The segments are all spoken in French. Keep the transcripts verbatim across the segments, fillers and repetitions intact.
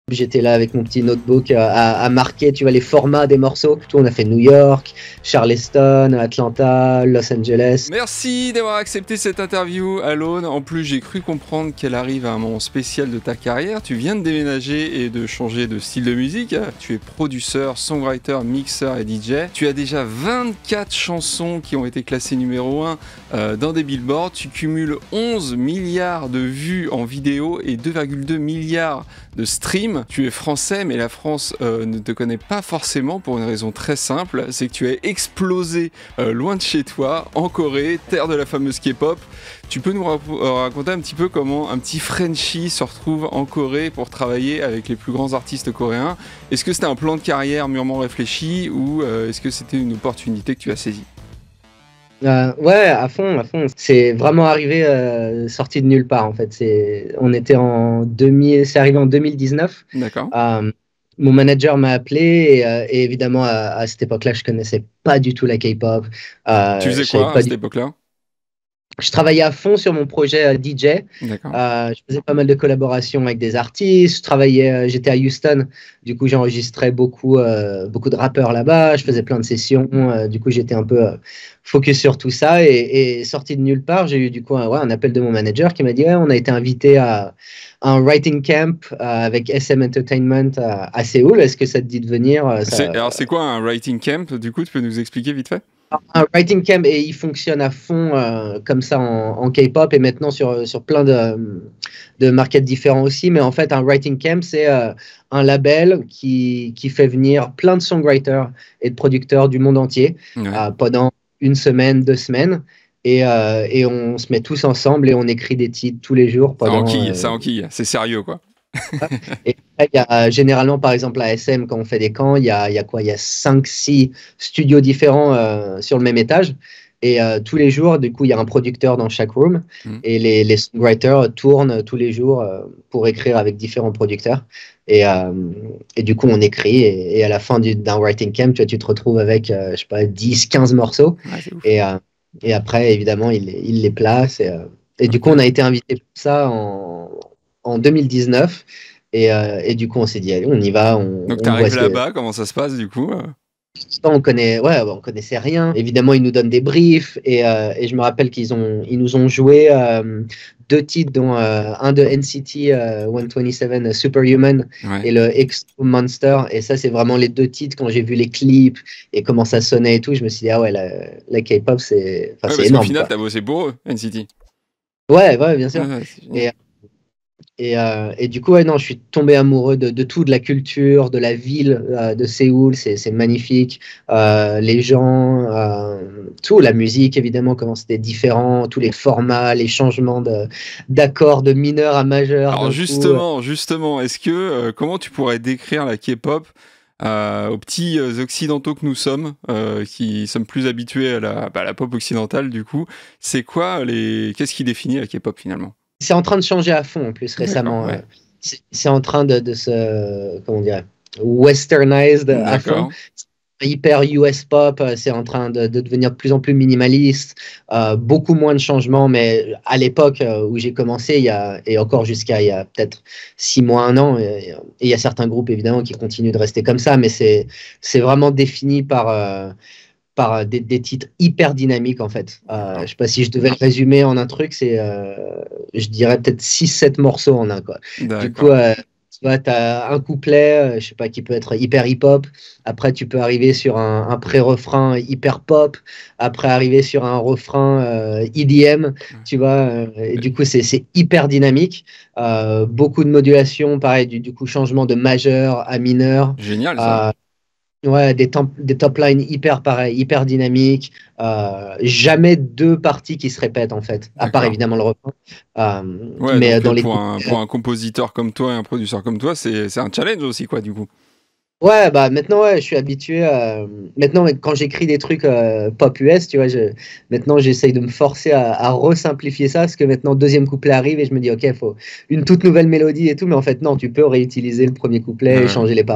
J'étais là avec mon petit notebook à, à marquer, tu vois, les formats des morceaux. Tout, on a fait New York, Charleston, Atlanta, Los Angeles. Merci d'avoir accepté cette interview, Alone. En plus, j'ai cru comprendre qu'elle arrive à un moment spécial de ta carrière. Tu viens de déménager et de changer de style de musique. Tu es producteur, songwriter, mixeur et D J. Tu as déjà vingt-quatre chansons qui ont été classées numéro un euh, dans des billboards. Tu cumules onze milliards de vues en vidéo et deux virgule deux milliards de streams. Tu es français, mais la France euh, ne te connaît pas forcément pour une raison très simple, c'est que tu as explosé euh, loin de chez toi, en Corée, terre de la fameuse K-pop. Tu peux nous ra- raconter un petit peu comment un petit Frenchie se retrouve en Corée pour travailler avec les plus grands artistes coréens. Est-ce que c'était un plan de carrière mûrement réfléchi ou euh, est-ce que c'était une opportunité que tu as saisie ? Euh, ouais, à fond, à fond. C'est vraiment arrivé, euh, sorti de nulle part en fait. C'est, on était en deux mille, c'est arrivé en deux mille dix-neuf. D'accord. Euh, mon manager m'a appelé et, euh, et évidemment à, à cette époque-là, je connaissais pas du tout la K-pop. Euh, tu faisais je savais quoi pas à cette du- époque-là ? Je travaillais à fond sur mon projet euh, D J. D'accord. Euh, je faisais pas mal de collaborations avec des artistes. Je travaillais, euh, j'étais à Houston. Du coup, j'enregistrais beaucoup, euh, beaucoup de rappeurs là-bas. Je faisais plein de sessions. Euh, du coup, j'étais un peu euh, focus sur tout ça. Et, et sorti de nulle part, j'ai eu du coup un, ouais, un appel de mon manager qui m'a dit ouais, on a été invité à un writing camp euh, avec S M Entertainment à, à Séoul. Est-ce que ça te dit de venir? Euh, ça- C'est- alors c'est quoi un writing camp ? Du coup, tu peux nous expliquer vite fait ? Un writing camp, et il fonctionne à fond euh, comme ça en, en K-pop et maintenant sur, sur plein de, de markets différents aussi. Mais en fait, un writing camp, c'est euh, un label qui, qui fait venir plein de songwriters et de producteurs du monde entier Ouais. euh, pendant une semaine, deux semaines. Et, euh, et on se met tous ensemble et on écrit des titres tous les jours. Ça Pendant, enquille, euh, ça enquille, c'est sérieux quoi. et après, il y a, euh, généralement, par exemple, à S M, quand on fait des camps, il y a, il y a quoi? Il y a cinq six studios différents euh, sur le même étage. Et euh, tous les jours, du coup, il y a un producteur dans chaque room. Mm. Et les, les songwriters tournent tous les jours euh, pour écrire avec différents producteurs. Et, euh, et du coup, on écrit. Et, et à la fin du- d'un writing camp, tu vois, tu te retrouves avec, euh, je sais pas, dix quinze morceaux. Ouais, c'est ouf. Et, euh, et après, évidemment, il, les- il les place. Et, euh, et du coup, Ok. on a été invité pour ça en, en deux mille dix-neuf. Et, euh, et du coup, on s'est dit, allez, on y va. On, Donc on tu voit arrives ce que- là-bas, comment ça se passe du coup ? on connaît, ouais, on connaissait rien. Évidemment, ils nous donnent des briefs et, euh, et je me rappelle qu'ils ont, ils nous ont joué euh, deux titres, dont euh, un de N C T euh, cent vingt-sept euh, Superhuman Ouais. et le X Monster. Et ça, c'est vraiment les deux titres. Quand j'ai vu les clips et comment ça sonnait et tout, je me suis dit, ah ouais, la, la K-pop, c'est, enfin, Ouais, c'est parce qu'au énorme. final, Quoi. t'as bossé pour eux, N C T. Ouais, ouais, bien sûr. Ouais, ouais, c'est génial. Et, Et, euh, et du coup, ouais, non, je suis tombé amoureux de, de tout, de la culture, de la ville euh, de Séoul, c'est c'est magnifique. Euh, les gens, euh, tout, la musique, évidemment, comment c'était différent, tous les formats, les changements de- d'accords de, mineur à majeur. Alors d'un coup. justement, justement, est-ce que euh, comment tu pourrais décrire la K-pop euh, aux petits euh, occidentaux que nous sommes, euh, qui sommes plus habitués à la, bah, à la pop occidentale du coup, c'est quoi les, qu'est-ce qui définit la K-pop finalement ? C'est en train de changer à fond, en plus, récemment. D'accord, ouais. euh, c'est c'est en train de, de se, comment dire, westernized à fond. D'accord. Hyper U S pop, euh, c'est en train de, de devenir de plus en plus minimaliste, euh, beaucoup moins de changements, mais à l'époque euh, où j'ai commencé, il y a, et encore jusqu'à il y a peut-être six mois, un an, et, et il y a certains groupes évidemment qui continuent de rester comme ça, mais c'est c'est vraiment défini par, euh, par des, des titres hyper dynamiques en fait. Euh, je sais pas si je devais le résumer en un truc, c'est, euh, je dirais peut-être six sept morceaux en un, quoi. Du coup, D'accord. euh, tu vois, tu as un couplet, euh, je sais pas, qui peut être hyper hip-hop. Après, tu peux arriver sur un, un pré-refrain hyper pop. Après, arriver sur un refrain euh, E D M, tu vois. euh, et du coup, c'est c'est hyper dynamique. Euh, beaucoup de modulation, pareil, du, du coup, changement de majeur à mineur. Génial ça. Euh, Ouais, des, temp- des top lines hyper pareil, hyper dynamiques. Euh, jamais deux parties qui se répètent en fait, à part D'accord. évidemment le refrain. Euh, Ouais, mais donc dans euh, les pour coups- un, pour un compositeur comme toi et un producteur comme toi, c'est c'est un challenge aussi quoi du coup. Ouais, bah maintenant ouais, je suis habitué. à- Maintenant, quand j'écris des trucs euh, pop U S, tu vois, je... maintenant j'essaye de me forcer à, à resimplifier ça, parce que maintenant deuxième couplet arrive et je me dis ok, faut une toute nouvelle mélodie et tout, mais en fait non, tu peux réutiliser le premier couplet et Ouais. changer les paroles.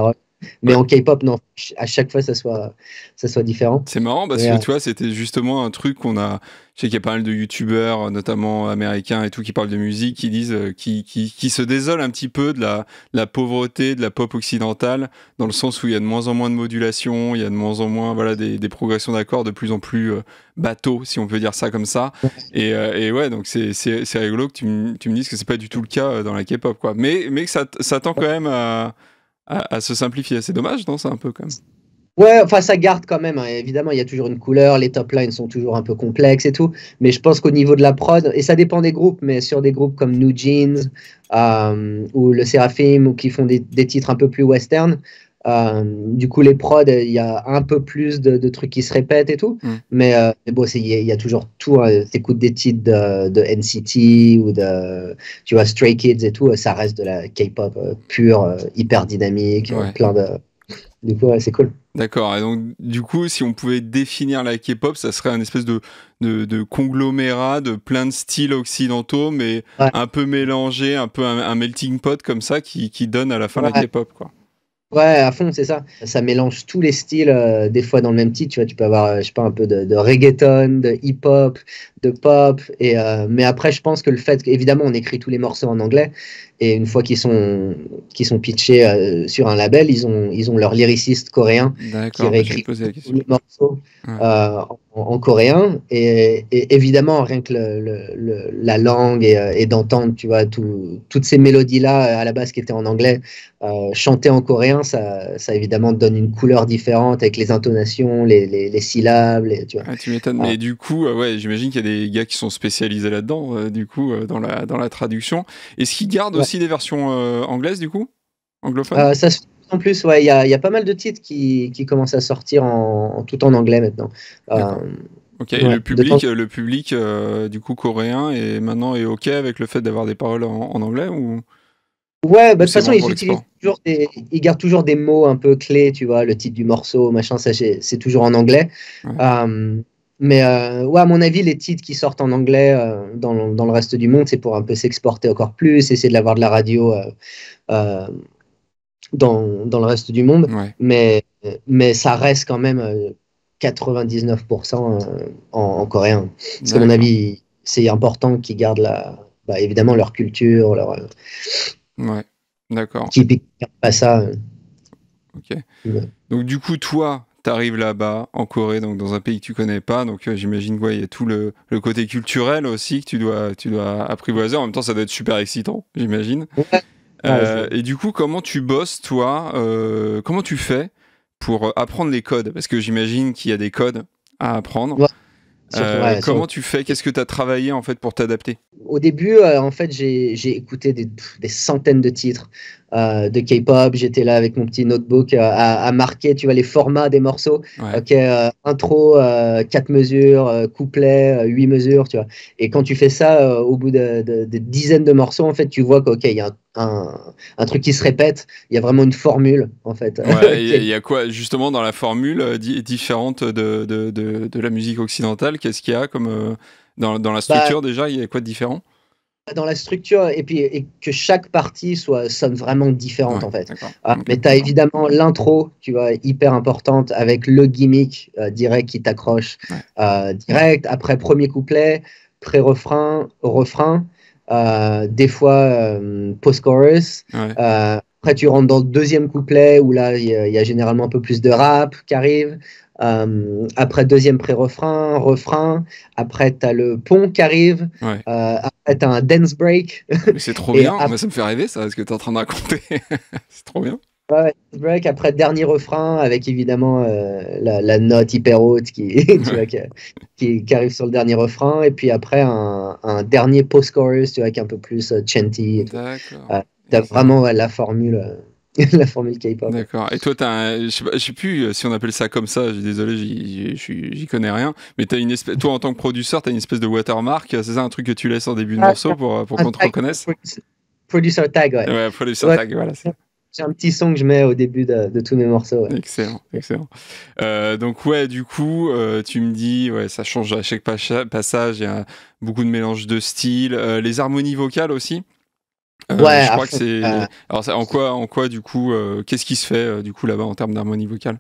Mais Ouais. en K-pop, non, à chaque fois, ça soit, ça soit différent. C'est marrant parce Mais, que euh, tu vois, c'était justement un truc qu'on a. Je sais qu'il y a pas mal de youtubeurs, notamment américains et tout, qui parlent de musique, qui disent, euh, qui, qui, qui se désolent un petit peu de la, de la pauvreté de la pop occidentale, dans le sens où il y a de moins en moins de modulation, il y a de moins en moins, voilà, des, des progressions d'accords de plus en plus euh, bateaux, si on peut dire ça comme ça. Et, euh, et ouais, donc c'est, c'est, c'est rigolo que tu, me- tu me dises que c'est pas du tout le cas euh, dans la K-pop, quoi. Mais, mais que ça, ça tend quand même à, à, à se simplifier. C'est dommage, non? C'est un peu quand même. Ouais, enfin, ça garde quand même, hein. Évidemment, il y a toujours une couleur, les top lines sont toujours un peu complexes et tout. Mais je pense qu'au niveau de la prod, et ça dépend des groupes, mais sur des groupes comme New Jeans euh, ou le Seraphim, ou qui font des, des titres un peu plus western, euh, du coup, les prods, il y a un peu plus de, de trucs qui se répètent et tout. Mm. Mais, euh, mais bon, c'est- il y, a il y a toujours tout. Hein. T'écoutes des titres de, de N C T ou de, tu vois, Stray Kids et tout, ça reste de la K-pop euh, pure, euh, hyper dynamique, euh, Ouais. plein de. Du coup, ouais, c'est cool. D'accord. Et donc, du coup, si on pouvait définir la K-pop, ça serait un espèce de, de, de conglomérat de plein de styles occidentaux, mais Ouais. un peu mélangé, un peu un, un melting pot comme ça qui, qui donne à la fin la Ouais, K-pop, quoi. ouais, à fond, c'est ça. Ça mélange tous les styles, euh, des fois dans le même titre. Tu vois, tu peux avoir, euh, je sais pas, un peu de, de reggaeton, de hip-hop, de pop. Et, euh, mais après, je pense que le fait qu'évidemment, on écrit tous les morceaux en anglais. Et une fois qu'ils sont, qu'ils sont pitchés euh, sur un label, ils ont, ils ont leur lyriciste coréen qui D'accord, bah, j'allais réécrit poser la tous question. les morceaux Ouais. euh, en, en coréen. Et, et évidemment, rien que le, le- le- la langue et, euh, et d'entendre, tu vois, tout- toutes ces mélodies-là, à la base qui étaient en anglais, euh, chanter en coréen, ça, ça évidemment donne une couleur différente avec les intonations, les, les, les syllabes, les- tu vois. Ah, tu m'étonnes. Ah, Mais du coup, euh, ouais, j'imagine qu'il y a des gars qui sont spécialisés là-dedans, euh, du coup, euh, dans la, dans la traduction. Est-ce qu'ils gardent ouais. aussi des versions euh, anglaises, du coup? Anglophones? Euh, ça se fait en plus, ouais, il y a, il y a pas mal de titres qui, qui commencent à sortir en, en- tout en anglais maintenant. Euh, D'accord. Ok, et ouais, le de temps. public, euh, le public euh, du coup coréen est maintenant est ok avec le fait d'avoir des paroles en, en anglais ou, Ouais, bah, ou de toute c'est façon, vraiment ils pour utilisent l'export? toujours des, ils gardent toujours des mots un peu clés, tu vois, le titre du morceau, machin, ça, c'est c'est toujours en anglais. Ouais. Euh, mais euh, ouais, à mon avis, les titres qui sortent en anglais euh, dans, le- dans le reste du monde, c'est pour un peu s'exporter encore plus, essayer de l'avoir de la radio euh, euh, dans, dans le reste du monde. Ouais. Mais, mais ça reste quand même euh, quatre-vingt-dix-neuf pour cent euh, en, en coréen. Parce qu'à mon D'accord. avis, c'est important qu'ils gardent la, bah, évidemment leur culture, leur euh, Ouais. D'accord. typique pas ça. euh, Ok. ouais. Donc du coup, toi, t'arrives là-bas en Corée, donc dans un pays que tu connais pas, donc euh, j'imagine qu'il y a tout le, le côté culturel aussi que tu dois, tu dois apprivoiser. En même temps, ça doit être super excitant, j'imagine. Ouais, ouais, Euh, c'est- et du coup, comment tu bosses, toi euh, comment tu fais pour euh, apprendre les codes? Parce que j'imagine qu'il y a des codes à apprendre. ouais, surtout, Euh, ouais, sur- comment tu fais? Qu'est-ce que tu as travaillé en fait pour t'adapter? Au début, euh, en fait, j'ai j'ai écouté des, pff, des centaines de titres euh, de K-pop. J'étais là avec mon petit notebook euh, à, à marquer, tu vois, les formats des morceaux. Ouais. Ok, euh, intro, euh, quatre mesures, euh, couplet, euh, huit mesures, tu vois. Et quand tu fais ça, euh, au bout de, de- de dizaines de morceaux, en fait, tu vois qu'il y a un, un- un truc qui se répète. Il y a vraiment une formule, en fait. Ouais, qui il est- y a quoi justement dans la formule euh, di- différente de, de, de, de la musique occidentale? Qu'est-ce qu'il y a comme euh, dans, dans la bah, structure déjà? Il y a quoi de différent? dans la structure et puis et que chaque partie soit sonne vraiment différente Ouais, en fait. d'accord. Euh, Ok. mais tu as évidemment l'intro, tu vois, hyper importante avec le gimmick euh, direct qui t'accroche Ouais. euh, direct. Après premier couplet, pré-refrain, refrain, euh, des fois euh, post-chorus. Ouais. Euh, après tu rentres dans le deuxième couplet où là il y, a- il y a généralement un peu plus de rap qui arrive. Euh, après deuxième pré-refrain, refrain. Après tu as le pont qui arrive. Ouais. Euh, après, t'as un dance break. Ah, mais c'est trop Et bien. après, Moi, ça me fait rêver ça, ce que tu es en train de raconter. C'est trop bien. ouais, dance break, après, dernier refrain avec évidemment euh, la, la note hyper haute qui, tu Ouais. vois, qui, qui- qui arrive sur le dernier refrain. Et puis après, un, un dernier post-chorus, tu vois, qui est un peu plus euh, chanty et tout. D'accord. Euh, t'as Excellent. vraiment ouais, la formule, euh, la formule K-pop. Ouais. D'accord. Et toi, t'as un- je sais pas, je sais plus euh, si on appelle ça comme ça. Je suis désolé, j'y j'y- je suis- j'y connais rien. Mais t'as une espèce, toi, en tant que producteur, t'as une espèce de watermark. C'est ça, un truc que tu laisses en début de Ah, morceau pour, pour un qu'on te tag, reconnaisse? producer producer tag, ouais. Ouais, producer Ouais, tag, voilà. C'est j'ai un petit son que je mets au début de, de tous mes morceaux. Ouais. excellent, excellent. Euh, donc ouais, du coup, euh, tu me dis, ouais, ça change à chaque pacha- passage. Il y a beaucoup de mélange de styles, Euh, les harmonies vocales aussi. Euh, Ouais, je à crois que fond. Euh, c'est. Alors, ça- en quoi, en quoi du coup, euh, qu'est-ce qui se fait euh, du coup là-bas en termes d'harmonie vocale?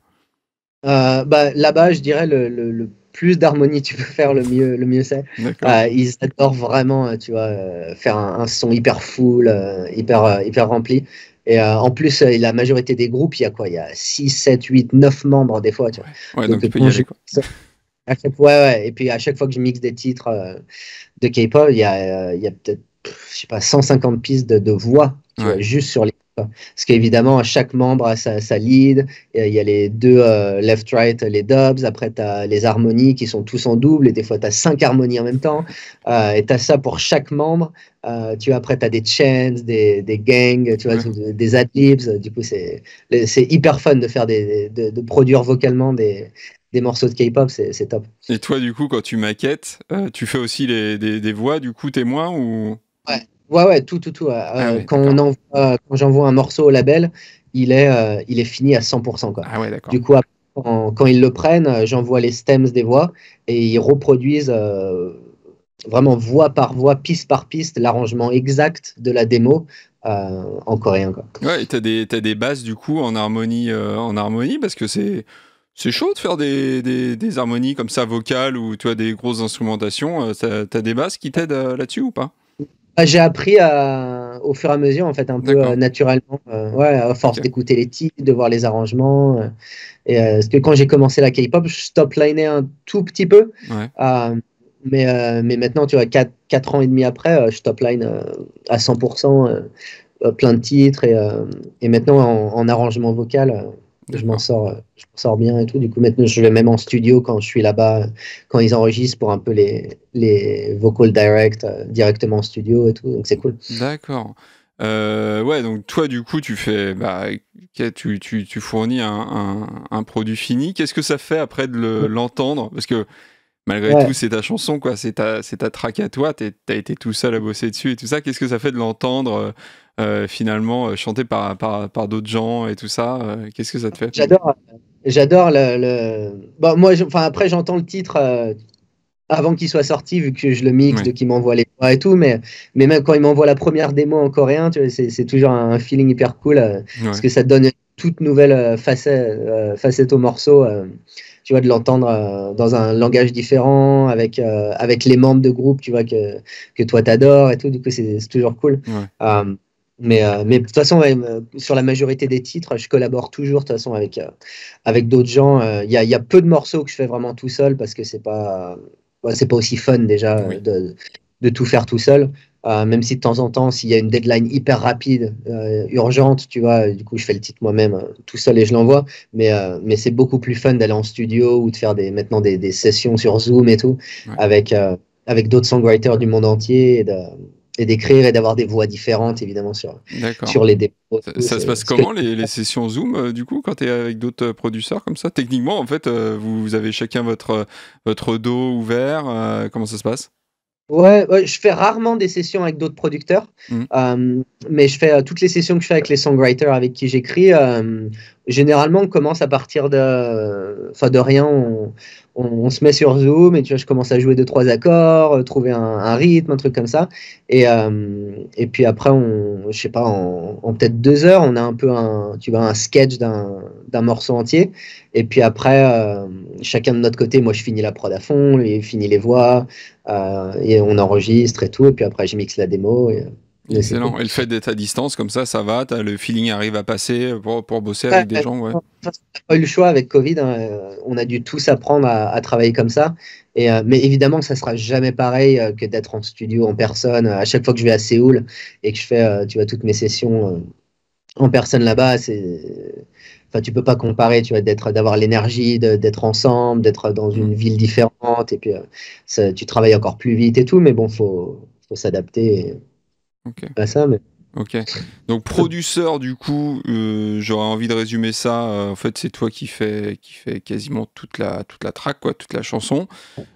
euh, bah, là-bas, je dirais le, le, le plus d'harmonie tu peux faire, le mieux, le mieux c'est. D'accord. Euh, ils adorent vraiment, euh, tu vois, euh, faire un, un son hyper full, euh, hyper, euh, hyper rempli. Et euh, en plus, euh, la majorité des groupes, il y a quoi? Il y a six sept huit neuf membres des fois, tu vois. Ouais. Ouais, donc Donc, tu euh, peux y quand je aller quoi. mixe, à chaque fois, ouais, ouais. Et puis à chaque fois que je mixe des titres euh, de K-pop, il y a, euh, il y a peut-être, pff, je sais pas, cent cinquante pistes de, de voix, tu vois, Ouais. juste sur les. Parce qu'évidemment, chaque membre a sa, sa lead. Et il y a les deux euh, left-right, les dubs. Après, tu as les harmonies qui sont tous en double. Et des fois, tu as cinq harmonies en même temps. Euh, et tu as ça pour chaque membre. Euh, tu vois, après, tu as des chants, des, des gangs, tu vois, Ouais. tout- des ad-libs. Du coup, c'est c'est hyper fun de faire des, de, de produire vocalement des, des morceaux de K-pop. C'est c'est top. Et toi, du coup, quand tu maquettes, euh, tu fais aussi les, des, des voix, du coup, témoins ou. Ouais, ouais, ouais, tout, tout, tout. euh, Ah euh, ouais, quand on d'accord. envoie, quand j'envoie un morceau au label, il est, euh, il est fini à cent pour cent, quoi. Ah ouais, d'accord. Du coup, après, quand, quand ils le prennent, euh, j'envoie les stems des voix et ils reproduisent euh, vraiment voix par voix, piste par piste, l'arrangement exact de la démo euh, en coréen, quoi. Ouais, et t'as des, t'as des basses, du coup, en harmonie, euh, en harmonie, parce que c'est. C'est chaud de faire des, des, des harmonies comme ça vocales ou tu as des grosses instrumentations. euh, T'as, t'as des basses qui t'aident euh, là-dessus ou pas? Bah, j'ai appris à- au fur et à mesure, en fait, un peu euh, D'accord. naturellement, euh, ouais, à force Ok. d'écouter les titres, de voir les arrangements. euh, et, euh, parce que quand j'ai commencé la K-pop, je stop-linais un tout petit peu. Ouais. euh, mais, euh, mais maintenant, tu vois, quatre ans et demi après, euh, je top-line euh, à cent pour cent, euh, euh, plein de titres. Et, euh, et maintenant, en, en arrangement vocal, euh, je m'en D'accord. sors, euh, je m'en sors bien et tout. Du coup, maintenant, je vais même en studio quand je suis là-bas, quand ils enregistrent pour un peu les, les vocal direct, euh, directement en studio et tout. Donc, c'est cool. D'accord. Euh, ouais, donc toi, du coup, tu fais, bah, ok, tu, tu, tu fournis un, un, un produit fini. Qu'est-ce que ça fait après de le- l'entendre? Parce que malgré tout, Ouais. c'est ta chanson, quoi. C'est ta, c'est ta track à toi. T'es- T'as été tout seul à bosser dessus et tout ça. Qu'est-ce que ça fait de l'entendre euh, euh, finalement euh, chanté par, par, par d'autres gens et tout ça? euh, Qu'est-ce que ça te fait? J'adore, j'adore le, le... Bon, moi, je- enfin, après, j'entends le titre euh, avant qu'il soit sorti, vu que je le mixe, de Ouais, qu'il m'envoie les voix et tout, mais, mais même quand il m'envoie la première démo en coréen, tu vois, c'est, c'est toujours un feeling hyper cool, euh, parce ouais, que ça te donne une toute nouvelle euh, facette, euh, facette au morceau, euh, tu vois, de l'entendre euh, dans un langage différent, avec, euh, avec les membres de groupe, tu vois, que, que toi t'adores et tout, du coup, c'est, c'est toujours cool. ouais. Euh, mais, euh, mais de toute façon, ouais, euh, sur la majorité des titres, je collabore toujours de toute façon avec, euh, avec d'autres gens. Il y a, y a peu de morceaux que je fais vraiment tout seul parce que c'est pas, ouais, c'est pas aussi fun déjà euh, Oui, de, de tout faire tout seul. Euh, même si de temps en temps, s'il y a une deadline hyper rapide, euh, urgente, tu vois, du coup, je fais le titre moi-même euh, tout seul et je l'envoie. Mais, euh, mais c'est beaucoup plus fun d'aller en studio ou de faire des, maintenant des, des sessions sur Zoom et tout ouais. avec, euh, avec d'autres songwriters du monde entier et de- et d'écrire et d'avoir des voix différentes, évidemment, sur, D'accord. sur les démos. Ça, et tout. ça se C'est passe ce que comment les, les sessions Zoom euh, du coup quand tu es avec d'autres euh, producteurs comme ça? Techniquement en fait euh, vous, vous avez chacun votre, euh, votre dos ouvert, euh, comment ça se passe? Ouais, ouais, je fais rarement des sessions avec d'autres producteurs, Hmm. euh, mais je fais euh, toutes les sessions que je fais avec les songwriters avec qui j'écris. Euh, généralement, on commence à partir de, enfin de rien. On, on, on se met sur Zoom et tu vois, je commence à jouer deux trois accords, euh, trouver un, un rythme, un truc comme ça. Et euh, et puis après, on, je sais pas, en, en peut-être deux heures, on a un peu un, tu vois, un sketch d'un d'un morceau entier. Et puis après, euh, chacun de notre côté, moi, je finis la prod à fond, lui il finit les voix. Euh, et on enregistre et tout, et puis après je mixe la démo, et, et c'est cool. Excellent. Et le fait d'être à distance comme ça, ça va, t'as, le feeling arrive à passer pour, pour bosser Ouais, avec des ouais, gens, ouais. on n'a pas eu le choix avec Covid, hein, euh, on a dû tous apprendre à, à travailler comme ça, et, euh, mais évidemment que ça sera jamais pareil euh, que d'être en studio en personne. À chaque fois que je vais à Séoul et que je fais euh, tu vois, toutes mes sessions euh, en personne là-bas, c'est... Enfin, tu peux pas comparer, tu vois, d'être, d'avoir l'énergie, de- d'être ensemble, d'être dans Hmm. une ville différente, et puis euh, ça- tu travailles encore plus vite et tout, mais bon, faut, faut s'adapter Ok. à ça. Mais... Ok. Donc producteur, du coup, euh, j'aurais envie de résumer ça. euh, en fait, c'est toi qui fais, qui fait quasiment toute la, toute la track, quoi, toute la chanson.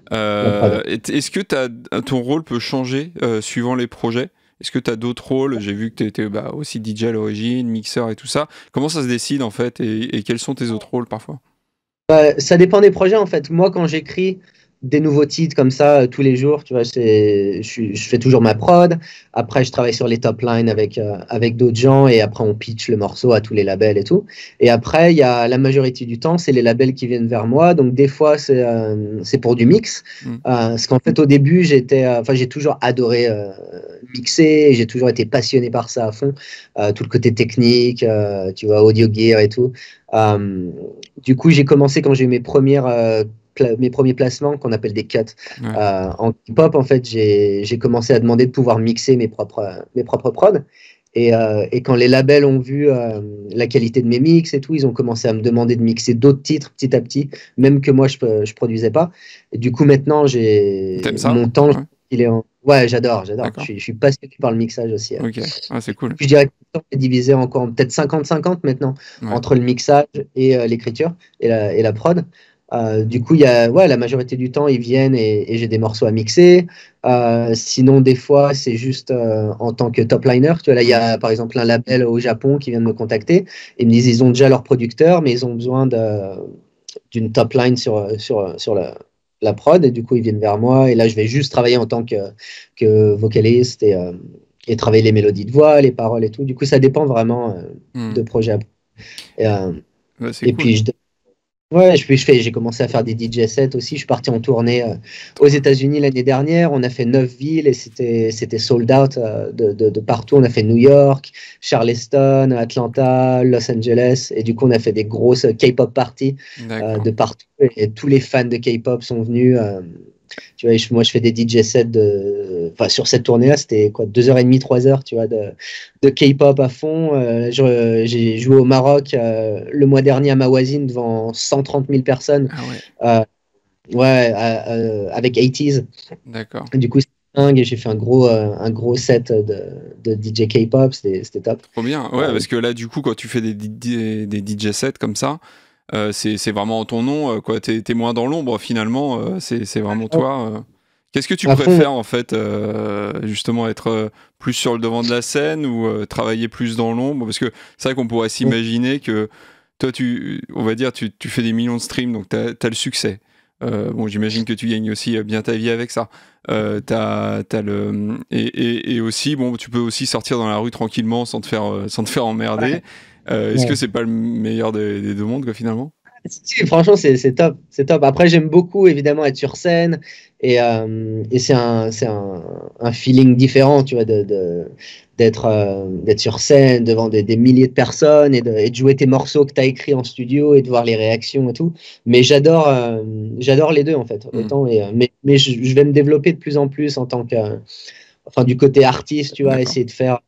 La prod. Euh, est- est-ce que t'as, ton rôle peut changer euh, suivant les projets? Est-ce que tu as d'autres rôles? J'ai vu que tu étais bah, aussi D J à l'origine, mixeur et tout ça. Comment ça se décide en fait et, et quels sont tes autres rôles parfois? Bah, ça dépend des projets en fait. Moi, quand j'écris, des nouveaux titres comme ça euh, tous les jours. Tu vois, c'est, je, je fais toujours ma prod. Après, je travaille sur les top lines avec, euh, avec d'autres gens et après, on pitch le morceau à tous les labels et tout. Et après, il y a la majorité du temps, c'est les labels qui viennent vers moi. Donc, des fois, c'est euh, c'est pour du mix. Mm. Euh, parce qu'en fait, au début, j'étais, enfin, euh, j'ai toujours adoré euh, mixer. J'ai toujours été passionné par ça à fond. Euh, tout le côté technique, euh, tu vois, audio gear et tout. Euh, du coup, j'ai commencé quand j'ai eu mes premières euh, mes premiers placements qu'on appelle des cuts. Ouais. Euh, en hip-hop, en fait, j'ai commencé à demander de pouvoir mixer mes propres, mes propres prods. Et, euh, et quand les labels ont vu euh, la qualité de mes mix et tout, ils ont commencé à me demander de mixer d'autres titres petit à petit, même que moi, je ne produisais pas. Et du coup, maintenant, j'ai mon temps, ouais. il est en... Ouais, j'adore, j'adore. Je, je suis passionné par le mixage aussi. Hein. Ok, ah, c'est cool. Je dirais que le temps est divisé encore peut-être cinquante cinquante maintenant, ouais. entre le mixage et euh, l'écriture et la, et la prod. Euh, du coup, il y a, ouais, la majorité du temps, ils viennent et, et j'ai des morceaux à mixer. Euh, sinon, des fois, c'est juste euh, en tant que top liner. Tu vois, là, il y a par exemple un label au Japon qui vient de me contacter. Ils me disent ils ont déjà leur producteur, mais ils ont besoin d'une top line sur, sur, sur la, la prod. Et du coup, ils viennent vers moi. Et là, je vais juste travailler en tant que, que vocaliste et, euh, et travailler les mélodies de voix, les paroles et tout. Du coup, ça dépend vraiment euh, mm. de projet à projet. Et, euh, ouais, et cool. puis, je Ouais, je, je fais, j'ai commencé à faire des D J sets aussi. Je suis parti en tournée euh, aux États-Unis l'année dernière. On a fait neuf villes et c'était, c'était sold out euh, de, de, de partout. On a fait New York, Charleston, Atlanta, Los Angeles. Et du coup, on a fait des grosses K-pop parties euh, de partout. Et, et tous les fans de K-pop sont venus. Euh, tu vois, je, moi, je fais des D J sets de, enfin, sur cette tournée-là, c'était quoi, deux heures et demie, trois heures, tu vois, de, de K-pop à fond. Euh, je, j'ai joué au Maroc euh, le mois dernier à Mawazine devant cent trente mille personnes. Ah ouais. Euh, ouais, euh, avec quatre-vingt-dix. D'accord. Du coup, c'était dingue et j'ai fait un gros, euh, un gros set de, de D J K-pop. C'était, c'était top. Trop bien. Ouais, euh, parce que là, du coup, quand tu fais des, des, des D J sets comme ça, Euh, c'est vraiment ton nom, euh, quoi. T'es, t'es moins dans l'ombre finalement. Euh, c'est vraiment toi. Euh. Qu'est-ce que tu à préfères fond. en fait, euh, justement être euh, plus sur le devant de la scène ou euh, travailler plus dans l'ombre? Parce que c'est vrai qu'on pourrait s'imaginer que toi, tu, on va dire, tu, tu fais des millions de streams, donc t'as, t'as le succès. Euh, bon, j'imagine que tu gagnes aussi bien ta vie avec ça. Euh, t'as, t'as le et, et, et aussi, bon, tu peux aussi sortir dans la rue tranquillement sans te faire, sans te faire emmerder. Ouais. Euh, est-ce ouais. que c'est pas le meilleur des, des deux mondes, quoi, finalement? Si, franchement, c'est top, c'est top. Après, j'aime beaucoup, évidemment, être sur scène et, euh, et c'est un, un, un feeling différent, tu vois, de, de, d'être euh, d'être sur scène devant des, des milliers de personnes et de, et de jouer tes morceaux que tu as écrits en studio et de voir les réactions et tout. Mais j'adore euh, j'adore les deux, en fait. Mmh. Autant, et, mais mais je, je vais me développer de plus en plus en tant que, enfin, du côté artiste, tu vois, essayer de faire.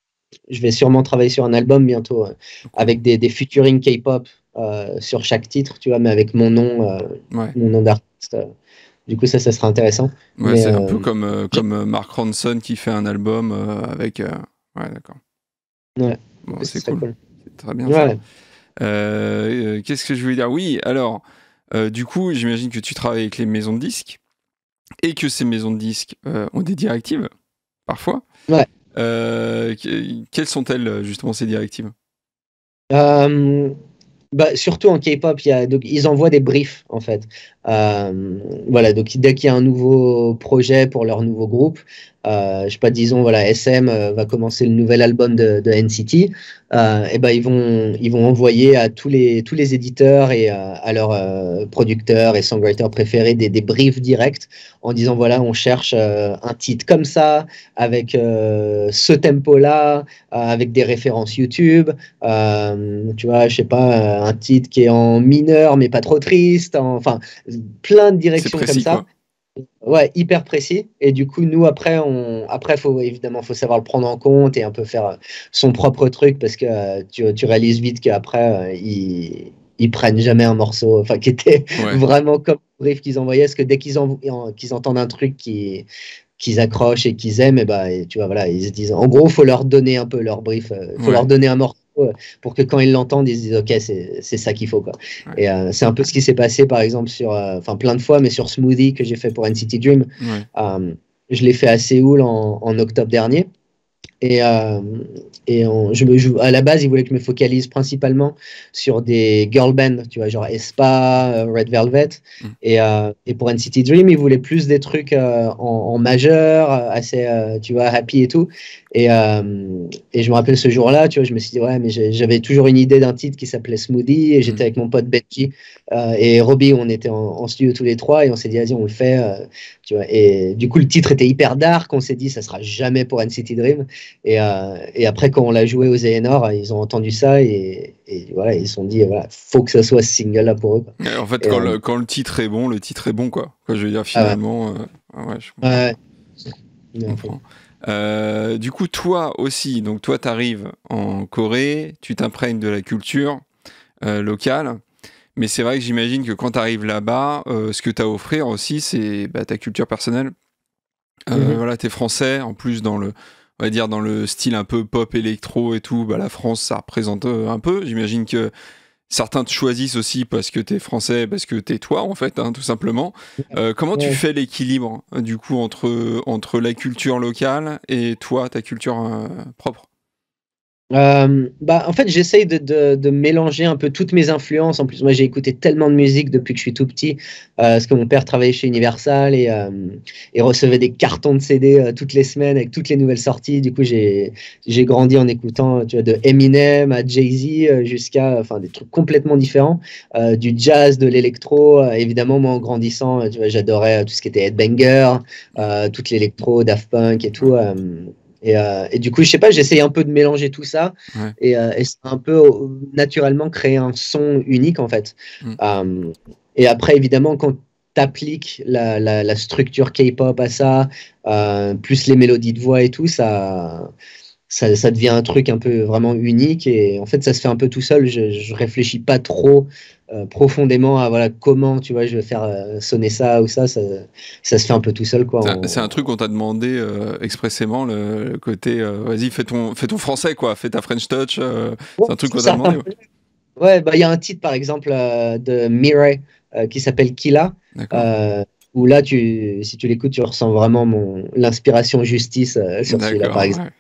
Je vais sûrement travailler sur un album bientôt euh, avec des, des featuring K-pop euh, sur chaque titre, tu vois, mais avec mon nom, euh, ouais. mon nom d'artiste. Euh. Du coup, ça, ça sera intéressant. Ouais, c'est euh, un peu comme, euh, comme Mark Ronson qui fait un album euh, avec. Euh... Ouais, d'accord. Ouais, bon, c'est cool. cool. C'est très bien. Ouais. Euh, Qu'est-ce que je voulais dire? Oui, alors, euh, du coup, j'imagine que tu travailles avec les maisons de disques et que ces maisons de disques euh, ont des directives, parfois. Ouais. Euh, quelles sont-elles justement ces directives? euh, bah, Surtout en K-pop, ils envoient des briefs en fait. Euh, voilà, donc dès qu'il y a un nouveau projet pour leur nouveau groupe, euh, je sais pas, disons voilà, S M euh, va commencer le nouvel album de, de N C T, euh, et ben ils vont ils vont envoyer à tous les tous les éditeurs et euh, à leurs euh, producteurs et songwriters préférés des, des briefs directs en disant voilà, on cherche euh, un titre comme ça avec euh, ce tempo là, euh, avec des références YouTube, euh, tu vois, je sais pas, un titre qui est en mineur mais pas trop triste, en, enfin plein de directions précis, comme ça. Quoi. Ouais, hyper précis. Et du coup, nous, après, on, après, faut évidemment, faut savoir le prendre en compte et un peu faire son propre truc parce que euh, tu, tu réalises vite qu'après, euh, ils, ils prennent jamais un morceau, enfin, qui était ouais. vraiment comme le brief qu'ils envoyaient. Parce que dès qu'ils, en, qu'ils entendent un truc qui, qu'ils accrochent et qu'ils aiment, et bah, et tu vois, voilà, ils se disent, en gros, faut leur donner un peu leur brief, euh, faut ouais. leur donner un morceau pour que quand ils l'entendent, ils se disent ok, c'est ça qu'il faut, quoi. Ouais. Et euh, c'est un peu ce qui s'est passé par exemple sur, enfin euh, plein de fois, mais sur Smoothie que j'ai fait pour N C T Dream. Ouais. Euh, je l'ai fait à Séoul en, en octobre dernier. Et, euh, et on, je me, je, à la base, ils voulaient que je me focalise principalement sur des girl bands, tu vois, genre aespa, Red Velvet. Mm. Et, euh, et pour N C T Dream, ils voulaient plus des trucs euh, en, en majeur, assez, euh, tu vois, happy et tout. Et, euh, et je me rappelle ce jour-là, tu vois, je me suis dit, ouais, mais j'avais toujours une idée d'un titre qui s'appelait Smoothie. Et j'étais mm. avec mon pote Benji euh, et Robbie, on était en, en studio tous les trois. Et on s'est dit, vas-y, on le fait. Euh, tu vois. Et du coup, le titre était hyper dark. On s'est dit, ça sera jamais pour N C T Dream. Et, euh, et après, quand on l'a joué aux A and R, ils ont entendu ça et, et voilà, ils se sont dit, voilà, faut que ça soit ce single-là pour eux. Et en fait, et quand, euh, le, quand le titre est bon, le titre est bon, quoi. Quoi je veux dire, finalement, ah ouais, euh, ouais, je comprends. Ouais. Je comprends. Euh, du coup, toi aussi, donc toi, tu arrives en Corée, tu t'imprègnes de la culture euh, locale. Mais c'est vrai que j'imagine que quand tu arrives là-bas, euh, ce que tu as à offrir aussi, c'est bah, ta culture personnelle. Euh, mm-hmm. Voilà, tu es français, en plus dans le, on va dire dans le style un peu pop électro et tout, bah, la France, ça représente un peu. J'imagine que certains te choisissent aussi parce que tu es français, parce que tu es toi, en fait, hein, tout simplement. Euh, comment ouais. tu fais l'équilibre, du coup, entre, entre la culture locale et toi, ta culture euh, propre ? Euh, bah, en fait, j'essaye de, de, de mélanger un peu toutes mes influences. En plus, moi, j'ai écouté tellement de musique depuis que je suis tout petit, euh, parce que mon père travaillait chez Universal et, euh, et recevait des cartons de C D euh, toutes les semaines avec toutes les nouvelles sorties. Du coup, j'ai j'ai grandi en écoutant, tu vois, de Eminem à Jay-Z euh, jusqu'à, enfin, des trucs complètement différents, euh, du jazz, de l'électro. Euh, évidemment, moi, en grandissant, tu vois, j'adorais tout ce qui était Headbanger, euh, toute l'électro, Daft Punk et tout. Euh, Et, euh, et du coup, je sais pas, j'essaye un peu de mélanger tout ça ouais. et, euh, et un peu naturellement créer un son unique en fait. Mm. Um, et après, évidemment, quand tu appliques la, la, la structure K-pop à ça, euh, plus les mélodies de voix et tout, ça, ça, ça devient un truc un peu vraiment unique. Et en fait, ça se fait un peu tout seul. Je, je réfléchis pas trop euh, profondément à voilà, comment tu vois, je vais faire euh, sonner ça ou ça, ça. Ça se fait un peu tout seul. quoi. C'est un, un truc qu'on t'a demandé euh, expressément, le, le côté euh, vas-y, fais ton, fais ton français, quoi, fais ta French touch. Euh, ouais, c'est un truc qu'on t'a demandé. Ouais, ouais bah, y a un titre par exemple euh, de Mireille euh, qui s'appelle Killa. Euh, où là, tu, si tu l'écoutes, tu ressens vraiment mon, l'inspiration justice euh, sur celui-là, par exemple.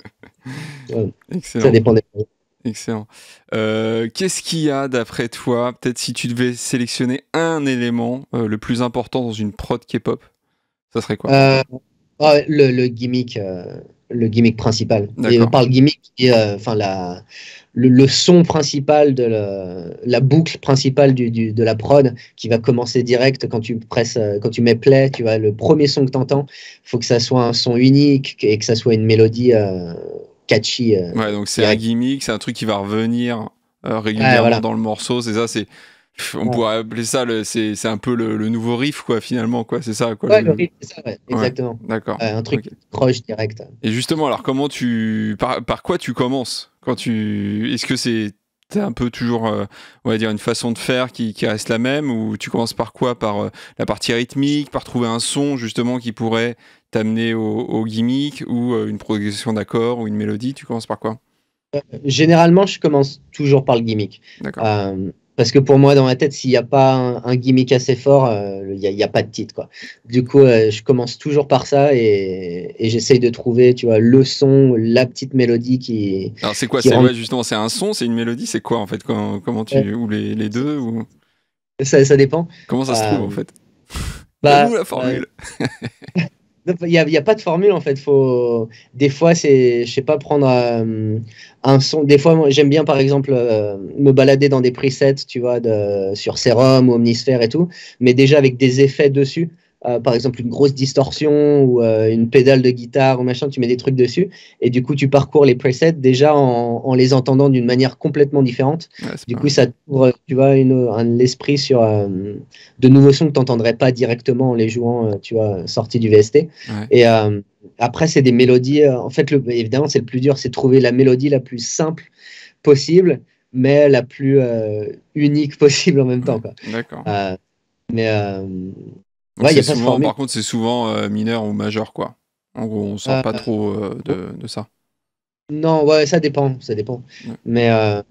Ouais. Ouais. Excellent. Ça dépend des. Excellent. Euh, Qu'est-ce qu'il y a d'après toi, peut-être si tu devais sélectionner un élément euh, le plus important dans une prod K-pop, ça serait quoi? euh, oh, le, le gimmick, euh, le gimmick principal. Et on parle gimmick, enfin la, le, le son principal de la, la boucle principale du, du, de la prod qui va commencer direct quand tu presses, quand tu mets play, tu vois, le premier son que tu entends, il faut que ça soit un son unique et que ça soit une mélodie. Euh, catchy. Euh, ouais, donc c'est un gimmick, c'est un truc qui va revenir euh, régulièrement ouais, voilà. dans le morceau, c'est ça, c'est on ouais. pourrait appeler ça, c'est un peu le, le nouveau riff, quoi, finalement, quoi, c'est ça, quoi. Ouais, le, le riff, c'est ça, ouais, exactement. Ouais, d'accord. Euh, un truc okay. croche direct. Et justement, alors, comment tu, par, par quoi tu commences quand tu, est-ce que c'est t'as un peu toujours, euh, on va dire, une façon de faire qui, qui reste la même, ou tu commences par quoi? Par euh, la partie rythmique, par trouver un son, justement, qui pourrait t'amener au, au gimmick, ou euh, une progression d'accords, ou une mélodie, tu commences par quoi? euh, Généralement, je commence toujours par le gimmick. D'accord. Euh, parce que pour moi, dans ma tête, s'il n'y a pas un, un gimmick assez fort, il n'y a, a pas de titre, quoi. Du coup, euh, je commence toujours par ça et, et j'essaye de trouver, tu vois, le son, la petite mélodie qui. Alors, c'est quoi? C'est rend... ouais, justement, c'est un son, c'est une mélodie, c'est quoi en fait? Quand, comment tu. Ouais. Ou les, les deux ou... ça, ça dépend. Comment ça se trouve euh, en fait? Bah, où la formule? Euh... Il n'y a, a pas de formule en fait. Faut... Des fois, c'est, je sais pas, prendre euh, un son. Des fois, j'aime bien par exemple euh, me balader dans des presets, tu vois, de, sur Serum ou Omnisphere et tout, mais déjà avec des effets dessus. Euh, par exemple, une grosse distorsion ou euh, une pédale de guitare ou machin, tu mets des trucs dessus et du coup, tu parcours les presets déjà en, en les entendant d'une manière complètement différente. Ouais, du coup, ça t'ouvre, tu vois, l'esprit sur euh, de nouveaux sons que tu n'entendrais pas directement en les jouant, euh, tu vois, sortis du V S T. Ouais. Et euh, après, c'est des mélodies. Euh, en fait, le, évidemment, c'est le plus dur, c'est de trouver la mélodie la plus simple possible, mais la plus euh, unique possible en même temps. D'accord. Euh, mais euh, ouais, y a souvent, pas par contre, c'est souvent euh, mineur ou majeur, quoi. En gros, on sort euh, pas trop euh, de, de ça. Non, ouais, ça dépend, ça dépend. Ouais. Mais euh,